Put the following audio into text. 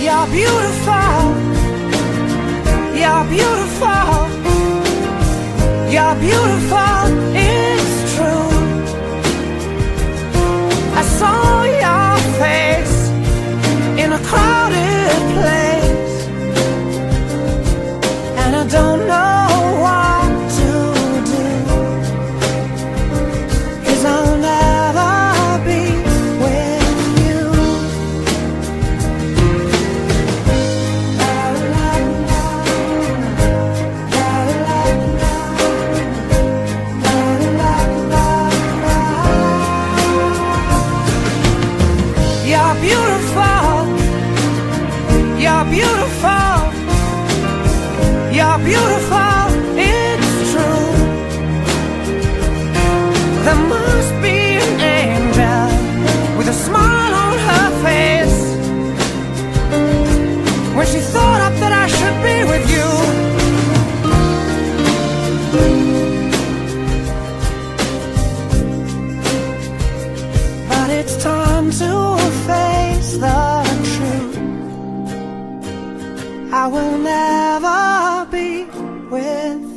You're beautiful. You're beautiful. You're beautiful. It's true. I saw your face in a crowded place, and I don't know what to do, 'cause I'll never be with you. You're beautiful. You're beautiful. You're beautiful. It's true. There must be an angel with a smile on her face when she thought up that I should be with you. But it's time to face the truth. I will never be with